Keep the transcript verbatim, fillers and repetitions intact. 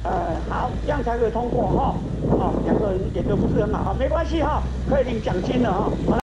呃，好，这样才可以通过哈。哦，两个人演的不是很好，没关系哈，可以领奖金了哈。